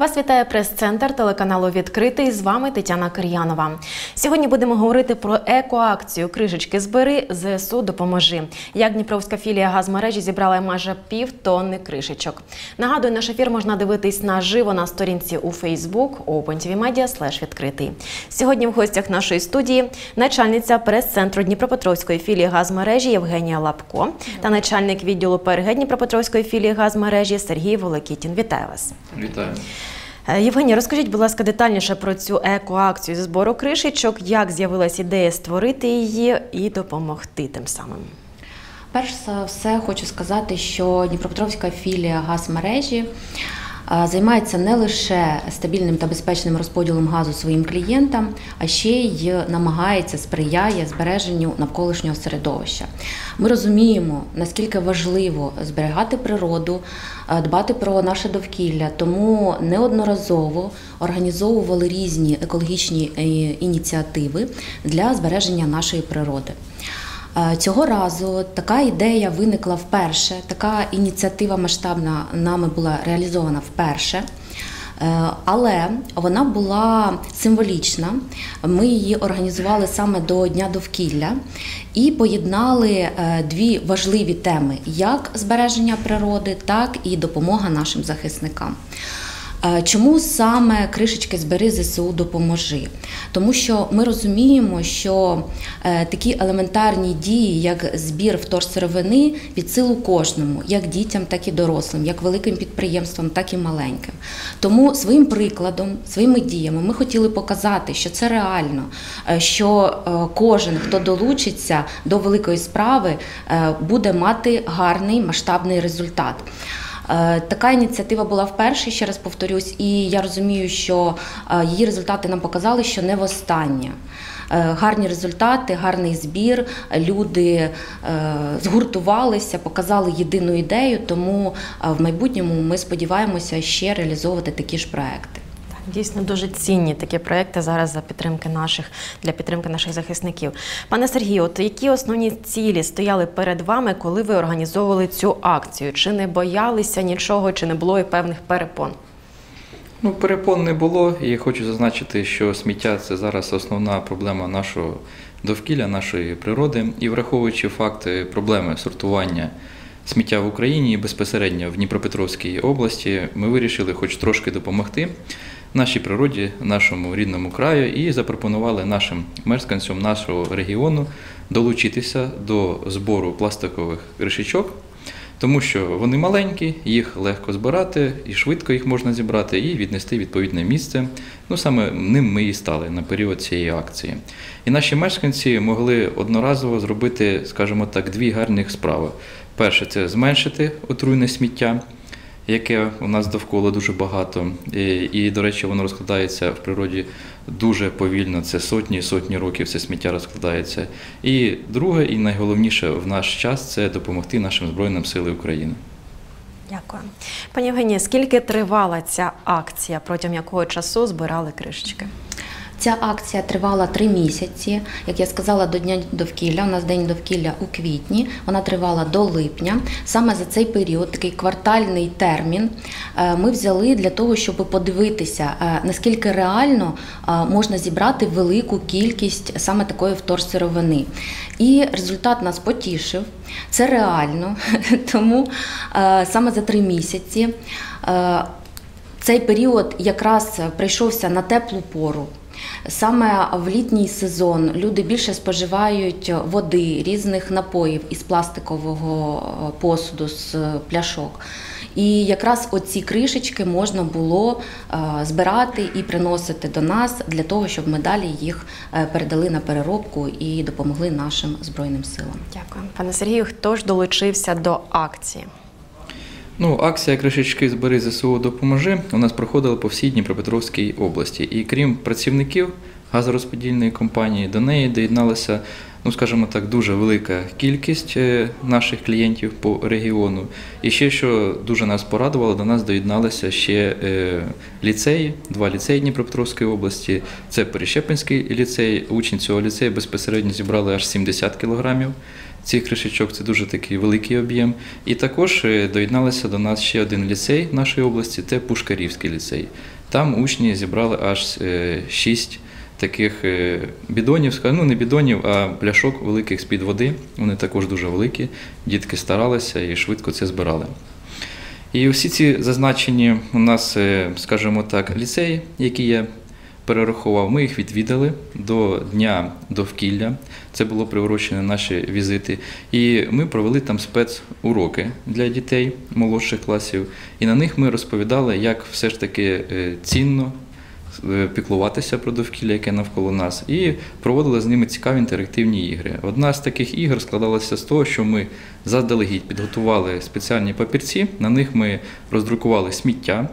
Вас вітає прес-центр телеканалу «Відкритий». З вами Тетяна Кир'янова. Сьогодні будемо говорити про еко-акцію «Кришечки збери, ЗСУ допоможи». Як Дніпровська філія газмережі зібрала майже півтонни кришечок. Нагадую, наш ефір можна дивитись наживо на сторінці у Facebook opentvmedia/відкритий. Сьогодні в гостях нашої студії начальниця прес-центру Дніпропетровської філії газмережі Євгенія Лапко та начальник відділу ПРГ Дніпропетровської філії газмережі Сергій Волокітін. Вітаю вас. Вітаю. Євгенія, розкажіть, будь ласка, детальніше про цю еко-акцію зі збору кришечок, як з'явилась ідея створити її і допомогти тим самим? Перш за все, хочу сказати, що Дніпропетровська філія газмережі займається не лише стабільним та безпечним розподілом газу своїм клієнтам, а ще й намагається, сприяє збереженню навколишнього середовища. Ми розуміємо, наскільки важливо зберігати природу, дбати про наше довкілля, тому неодноразово організовували різні екологічні ініціативи для збереження нашої природи. Цього разу така ідея виникла вперше, така ініціатива масштабна нами була реалізована вперше, але вона була символічна. Ми її організували саме до Дня довкілля і поєднали дві важливі теми – як збереження природи, так і допомога нашим захисникам. Чому саме кришечки збери, ЗСУ допоможи? Тому що ми розуміємо, що такі елементарні дії, як збір вторсировини, під силу кожному, як дітям, так і дорослим, як великим підприємствам, так і маленьким. Тому своїм прикладом, своїми діями ми хотіли показати, що це реально, що кожен, хто долучиться до великої справи, буде мати гарний масштабний результат. Така ініціатива була вперше, ще раз повторюсь, і я розумію, що її результати нам показали, що не востаннє. Гарні результати, гарний збір, люди згуртувалися, показали єдину ідею, тому в майбутньому ми сподіваємося ще реалізовувати такі ж проекти. Дійсно, дуже цінні такі проекти зараз для підтримки наших захисників. Пане Сергію, які основні цілі стояли перед вами, коли ви організовували цю акцію? Чи не боялися нічого, чи не було і певних перепон? Перепон не було, і хочу зазначити, що сміття – це зараз основна проблема нашого довкілля, нашої природи. І враховуючи факти проблеми сортування сміття в Україні і безпосередньо в Дніпропетровській області, ми вирішили хоч трошки допомогти нашій природі, нашому рідному краю і запропонували нашим мешканцям нашого регіону долучитися до збору пластикових кришечок, тому що вони маленькі, їх легко збирати, і швидко їх можна зібрати і віднести в відповідне місце. Саме ним ми і стали на період цієї акції. І наші мешканці могли одноразово зробити, скажімо так, дві гарних справи. Перше – це зменшити отруйне сміття, яке у нас довкола дуже багато, і, до речі, воно розкладається в природі дуже повільно, це сотні і сотні років це сміття розкладається. І друге, і найголовніше в наш час – це допомогти нашим Збройним силам України. Дякую. Пані Євгенія, скільки тривала ця акція, протягом якого часу збирали кришечки? Ця акція тривала 3 місяці, як я сказала, до Дня довкілля. У нас День довкілля у квітні, вона тривала до липня. Саме за цей період, такий квартальний термін, ми взяли для того, щоб подивитися, наскільки реально можна зібрати велику кількість саме такої вторсировини. І результат нас потішив, це реально, тому саме за 3 місяці цей період якраз прийшовся на теплу пору. Саме в літній сезон люди більше споживають води, різних напоїв із пластикового посуду, з пляшок. І якраз оці кришечки можна було збирати і приносити до нас для того, щоб ми далі їх передали на переробку і допомогли нашим Збройним силам. Дякую. Пане Сергію, хто ж долучився до акції? Акція «Кришечки збери, ЗСУ допоможи» у нас проходила по всій Дніпропетровській області. І крім працівників газорозподільної компанії, до неї доєдналася, скажімо так, дуже велика кількість наших клієнтів по регіону. І ще, що дуже нас порадувало, до нас доєдналися ще ліцеї, 2 ліцеї Дніпропетровської області. Це Перещепинський ліцей, учні цього ліцею безпосередньо зібрали аж 70 кілограмів цих кришечок, це дуже такий великий об'єм. І також доєдналися до нас ще один ліцей нашої області, це Пушкарівський ліцей. Там учні зібрали аж 6 таких бідонів, ну не бідонів, а пляшок великих з-під води. Вони також дуже великі, дітки старалися і швидко це збирали. І всі ці зазначені у нас, скажімо так, ліцеї, які я перерахував, ми їх відвідали до Дня довкілля, це було приурочено наші візити, і ми провели там спецуроки для дітей молодших класів, і на них ми розповідали, як все ж таки цінно піклуватися про довкілля, яке навколо нас, і проводили з ними цікаві інтерактивні ігри. Одна з таких ігор складалася з того, що ми заздалегідь підготували спеціальні папірці, на них ми роздрукували сміття,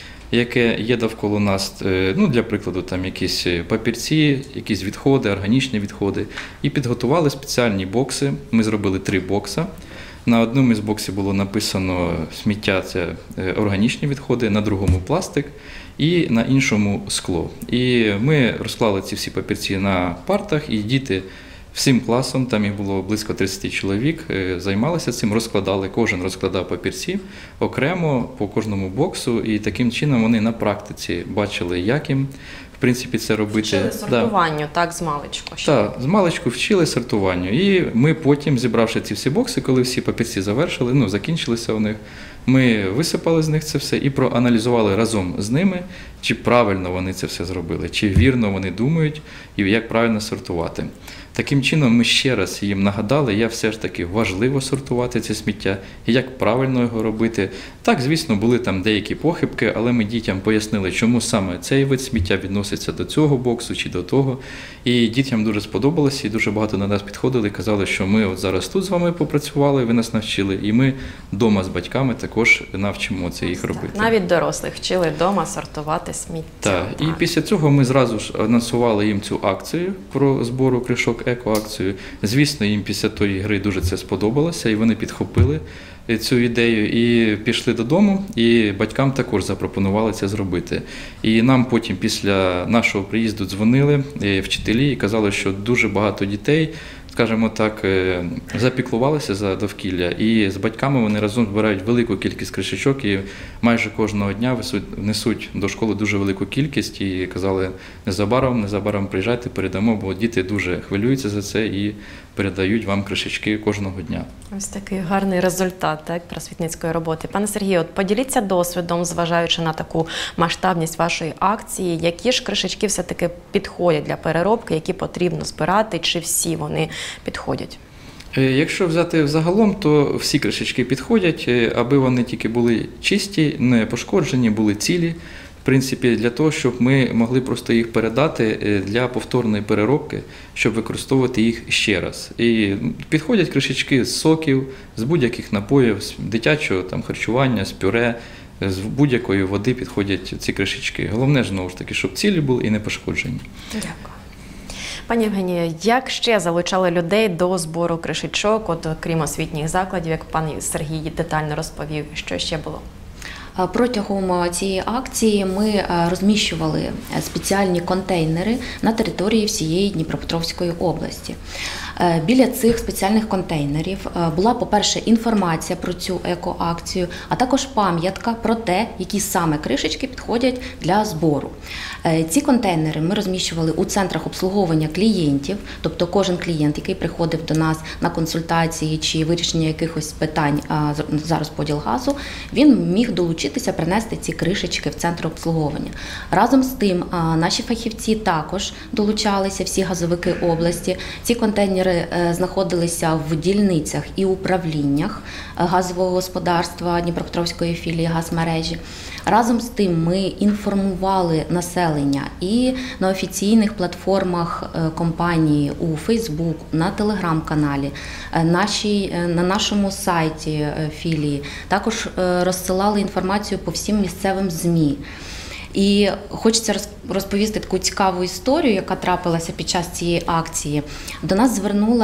яке є довкола нас, ну, для прикладу, там якісь папірці, якісь відходи, органічні відходи, і підготували спеціальні бокси. Ми зробили 3 бокса. На одному із боксів було написано сміття – це органічні відходи, на другому – пластик і на іншому – скло. І ми розклали ці всі папірці на партах, і діти всім класом, там їх було близько 30 чоловік, займалися цим, розкладали, кожен розкладав папірці окремо по кожному боксу, і таким чином вони на практиці бачили, як їм, в принципі, це робити. Вчили сортуванню, так, з маличку. Так, з маличку вчили сортуванню. І ми потім, зібравши ці всі бокси, коли всі папірці завершили, ну, закінчилися у них, ми висипали з них це все і проаналізували разом з ними, чи правильно вони це все зробили, чи вірно вони думають, і як правильно сортувати. Таким чином ми ще раз їм нагадали, як все ж таки важливо сортувати це сміття, і як правильно його робити. Так, звісно, були там деякі похибки, але ми дітям пояснили, чому саме цей вид сміття відноситься до цього боксу чи до того. І дітям дуже сподобалося, і дуже багато на нас підходили і казали, що ми от зараз тут з вами попрацювали, ви нас навчили, і ми вдома з батьками також навчимо це їх робити. Навіть дорослих вчили вдома сортувати сміття. Так, і після цього ми зразу ж анонсували їм цю акцію про збору кришок, еко-акцію. Звісно, їм після тої гри дуже це сподобалося, і вони підхопили цю ідею і пішли додому, і батькам також запропонували це зробити. І нам потім після нашого приїзду дзвонили вчителі і казали, що дуже багато дітей, скажімо так, запіклувалися за довкілля, і з батьками вони разом збирають велику кількість кришечок, і майже кожного дня несуть до школи дуже велику кількість, і казали, незабаром приїжджайте, передамо, бо діти дуже хвилюються за це і передають вам кришечки кожного дня. Ось такий гарний результат, так, просвітницької роботи. Пане Сергію, от поділіться досвідом, зважаючи на таку масштабність вашої акції, які ж кришечки все-таки підходять для переробки, які потрібно збирати, чи всі вони підходять? Якщо взяти взагалом, то всі кришечки підходять, аби вони тільки були чисті, не пошкоджені, були цілі. В принципі, для того, щоб ми могли просто їх передати для повторної переробки, щоб використовувати їх ще раз. І підходять кришечки з соків, з будь-яких напоїв, з дитячого там, харчування, з пюре, з будь-якої води підходять ці кришечки. Головне, знову ж таки, щоб цілі були і не пошкоджені. Дякую. Пані Євгенія, як ще залучали людей до збору кришечок, от, крім освітніх закладів, як пан Сергій детально розповів, що ще було? Протягом цієї акції ми розміщували спеціальні контейнери на території всієї Дніпропетровської області. Біля цих спеціальних контейнерів була, по-перше, інформація про цю екоакцію, а також пам'ятка про те, які саме кришечки підходять для збору. Ці контейнери ми розміщували у центрах обслуговування клієнтів, тобто кожен клієнт, який приходив до нас на консультації чи вирішення якихось питань за розподіл газу, він міг долучитися, принести ці кришечки в центр обслуговування. Разом з тим, наші фахівці також долучалися, всі газовики області. Ці контейнери знаходилися в дільницях і управліннях газового господарства Дніпропетровської філії «Газмережі». Разом з тим ми інформували населення і на офіційних платформах компанії у Facebook, на телеграм-каналі, на нашому сайті філії. Також розсилали інформацію по всім місцевим ЗМІ. І хочеться розповісти таку цікаву історію, яка трапилася під час цієї акції. До нас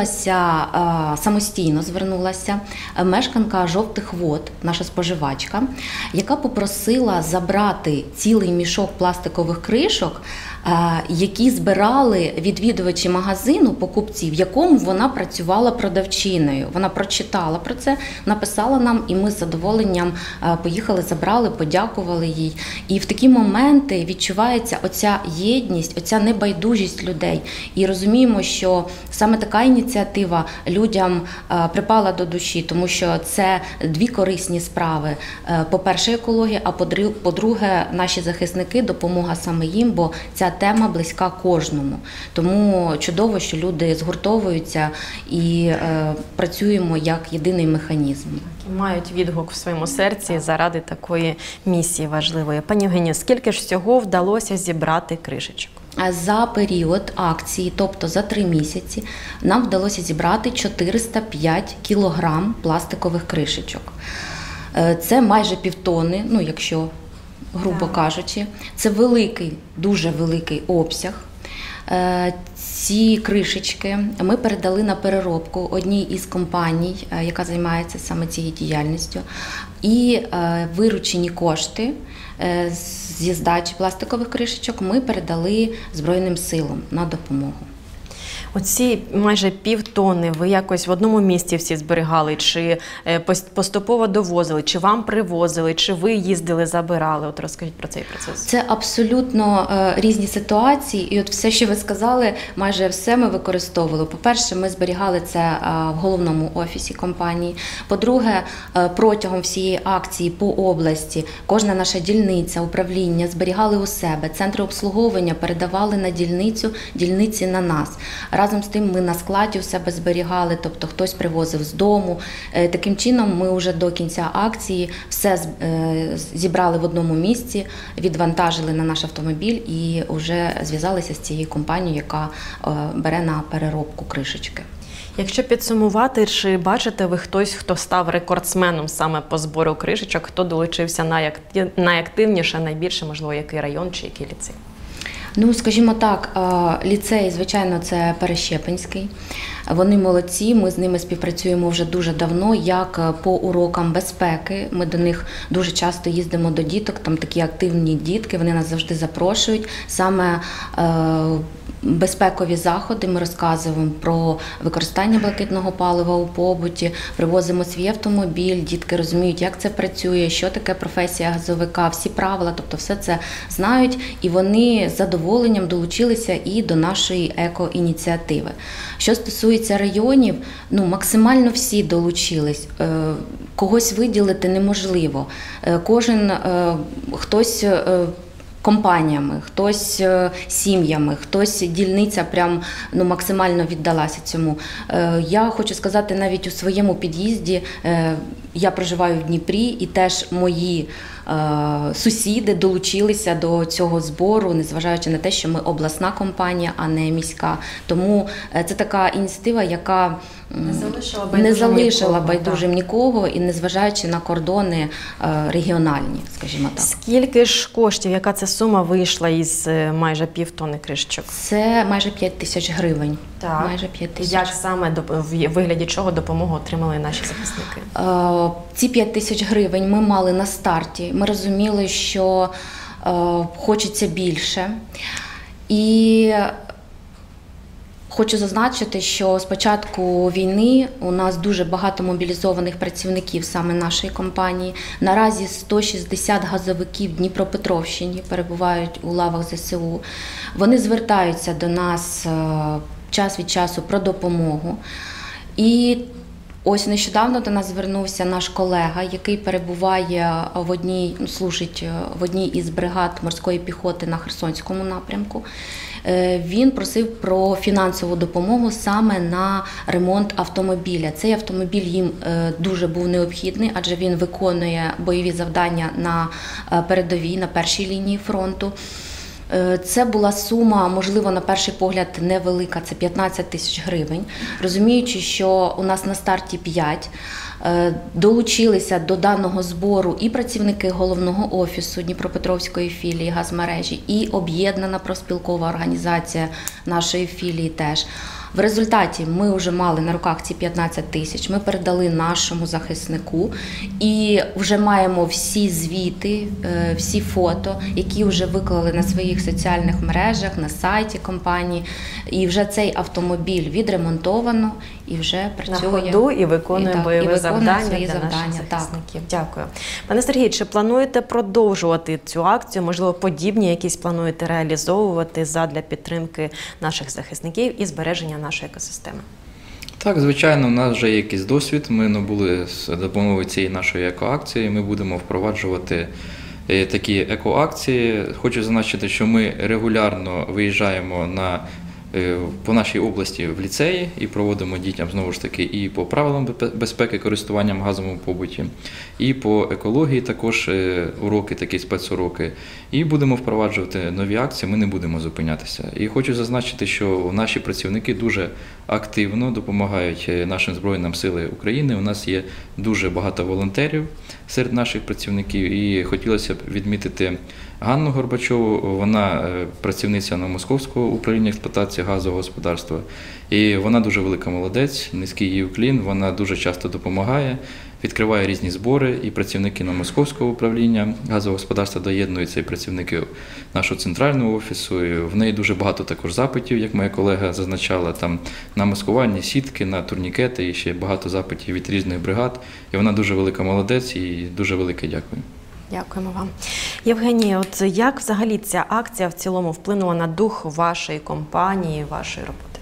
самостійно звернулася мешканка Жовтих Вод, наша споживачка, яка попросила забрати цілий мішок пластикових кришок які збирали відвідувачі магазину, покупців, в якому вона працювала продавчиною. Вона прочитала про це, написала нам, і ми з задоволенням поїхали, забрали, подякували їй. І в такі моменти відчувається оця єдність, оця небайдужість людей. І розуміємо, що саме така ініціатива людям припала до душі, тому що це дві корисні справи. По-перше, екологія, а по-друге, наші захисники, допомога саме їм, бо ця тема близька кожному. Тому чудово, що люди згуртовуються і працюємо як єдиний механізм. Мають відгук в своєму серці заради такої місії важливої. Пані Євгенію, скільки ж всього вдалося зібрати кришечок? За період акції, тобто за 3 місяці, нам вдалося зібрати 405 кілограм пластикових кришечок. Це майже півтони, ну якщо грубо кажучи. Це великий, дуже великий обсяг. Ці кришечки ми передали на переробку одній із компаній, яка займається саме цією діяльністю. І виручені кошти зі здачі пластикових кришечок ми передали Збройним силам на допомогу. Оці майже півтони ви якось в одному місці всі зберігали, чи поступово довозили, чи вам привозили, чи ви їздили, забирали? От розкажіть про цей процес. Це абсолютно різні ситуації, і от все, що ви сказали, майже все ми використовували. По-перше, ми зберігали це в головному офісі компанії. По-друге, протягом всієї акції по області кожна наша дільниця, управління зберігали у себе, центри обслуговування передавали на дільницю, дільниці на нас. Разом з тим ми на складі у себе зберігали, тобто хтось привозив з дому. Таким чином ми вже до кінця акції все зібрали в одному місці, відвантажили на наш автомобіль і вже зв'язалися з цією компанією, яка бере на переробку кришечки. Якщо підсумувати, чи бачите ви хтось, хто став рекордсменом саме по збору кришечок, хто долучився найактивніше, найбільше, можливо, який район чи який ліцей? Ну, скажімо так, ліцей, звичайно, це Перещепинський. Вони молодці, ми з ними співпрацюємо вже дуже давно, як по урокам безпеки. Ми до них дуже часто їздимо до діток, там такі активні дітки, вони нас завжди запрошують. Саме безпекові заходи ми розказуємо про використання блакитного палива у побуті, привозимо свій автомобіль, дітки розуміють, як це працює, що таке професія газовика, всі правила, тобто все це знають, і вони з задоволенням долучилися і до нашої еко-ініціативи. Що стосується районів, ну, максимально всі долучились. Когось виділити неможливо. Кожен, хтось компаніями, хтось сім'ями, хтось дільниця прям максимально віддалася цьому. Я хочу сказати, навіть у своєму під'їзді, я проживаю в Дніпрі, і теж мої сусіди долучилися до цього збору, незважаючи на те, що ми обласна компанія, а не міська. Тому це така ініціатива, яка не залишила байдужим нікого, і незважаючи на кордони регіональні, скажімо так. Скільки ж коштів, яка це сума вийшла із майже півтони кришечок? Це майже 5 тисяч гривень. Так. Майже 5 тисяч. Як саме, в вигляді чого допомогу отримали наші захисники? Ці 5 тисяч гривень ми мали на старті. Ми розуміли, що хочеться більше. І хочу зазначити, що з початку війни у нас дуже багато мобілізованих працівників саме нашої компанії. Наразі 160 газовиків Дніпропетровщині перебувають у лавах ЗСУ. Вони звертаються до нас час від часу про допомогу. І ось нещодавно до нас звернувся наш колега, який перебуває служить в одній із бригад морської піхоти на Херсонському напрямку. Він просив про фінансову допомогу саме на ремонт автомобіля. Цей автомобіль їм дуже був необхідний, адже він виконує бойові завдання на передовій, на першій лінії фронту. Це була сума, можливо, на перший погляд невелика, це 15 тисяч гривень. Розуміючи, що у нас на старті 5, долучилися до даного збору і працівники головного офісу Дніпропетровської філії газмережі, і об'єднана профспілкова організація нашої філії теж. В результаті ми вже мали на руках ці 15 тисяч, ми передали нашому захиснику і вже маємо всі звіти, всі фото, які вже виклали на своїх соціальних мережах, на сайті компанії. І вже цей автомобіль відремонтовано і вже працює. На ходу і виконує бойові завдання свої для завдання. наших захисників. Дякую. Пане Сергій, чи плануєте продовжувати цю акцію? Можливо, подібні якісь плануєте реалізовувати задля підтримки наших захисників і збереження нашої екосистеми? Так, звичайно, у нас вже є якийсь досвід. Ми набули з допомогою цієї нашої екоакції. Ми будемо впроваджувати такі екоакції. Хочу зазначити, що ми регулярно виїжджаємо по нашій області в ліцеї і проводимо дітям, знову ж таки, і по правилам безпеки користування в газовому побуті, і по екології також уроки, такі спецуроки. І будемо впроваджувати нові акції, ми не будемо зупинятися. І хочу зазначити, що наші працівники дуже активно допомагають нашим Збройним силам України. У нас є дуже багато волонтерів серед наших працівників, і хотілося б відмітити Ганну Горбачову, вона працівниця Московського управління експлуатації газового господарства. І вона дуже велика молодець, низький їй уклін, вона дуже часто допомагає, відкриває різні збори, і працівники Московського управління газового господарства доєднуються, і працівники нашого центрального офісу. І в неї дуже багато також запитів, як моя колега зазначала, там на маскувальні сітки, на турнікети, і ще багато запитів від різних бригад. І вона дуже велика молодець, і дуже велике дякую. Дякуємо вам. Євгенія, от як взагалі ця акція в цілому вплинула на дух вашої компанії, вашої роботи?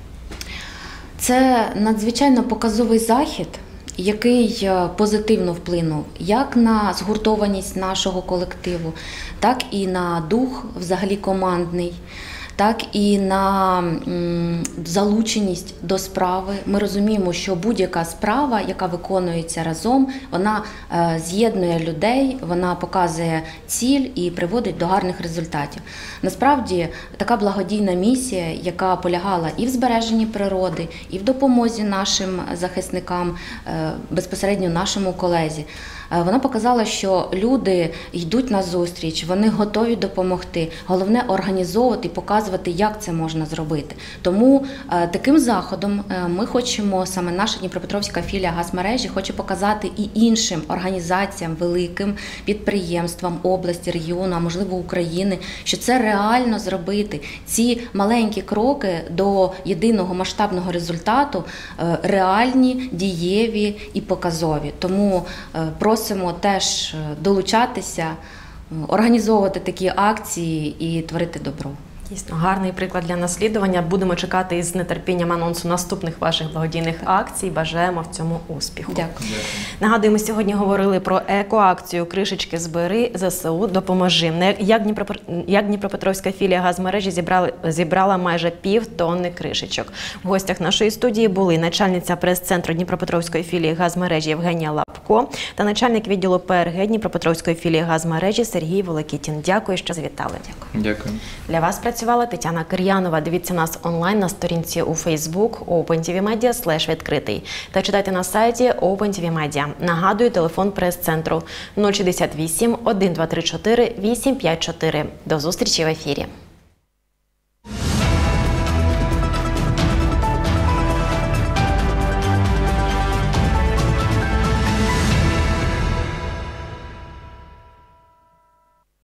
Це надзвичайно показовий захід, який позитивно вплинув як на згуртованість нашого колективу, так і на дух взагалі командний, так і на залученість до справи. Ми розуміємо, що будь-яка справа, яка виконується разом, вона з'єднує людей, вона показує ціль і приводить до гарних результатів. Насправді, така благодійна місія, яка полягала і в збереженні природи, і в допомозі нашим захисникам, безпосередньо нашому колезі, вона показала, що люди йдуть на зустріч, вони готові допомогти. Головне – організовувати і показувати, як це можна зробити. Тому таким заходом ми хочемо, саме наша Дніпропетровська філія газмережі хоче показати і іншим організаціям, великим підприємствам області, регіону, а можливо України, що це реально зробити. Ці маленькі кроки до єдиного масштабного результату реальні, дієві і показові. Тому просимо теж долучатися, організовувати такі акції і творити добро. Дійсно, гарний приклад для наслідування. Будемо чекати із нетерпінням анонсу наступних ваших благодійних акцій. Бажаємо в цьому успіху. Дякую. Нагадую, ми сьогодні говорили про екоакцію «Кришечки збери, ЗСУ допоможи». Як Дніпропетровська філія газмережі зібрала майже 1,5 тонни кришечок. В гостях нашої студії були начальниця прес-центру Дніпропетровської філії газмережі Євгенія Лапко та начальник відділу ПРГ Дніпропетровської філії газмережі Сергій Волокітін. Дякую, що завітали. Дякую. Для вас працювала Тетяна Кир'янова. Дивіться нас онлайн на сторінці у Facebook OpenTVMedia/відкритий та читайте на сайті OpenTV Media. Нагадую, телефон прес-центру 068 1234 854. До зустрічі в ефірі.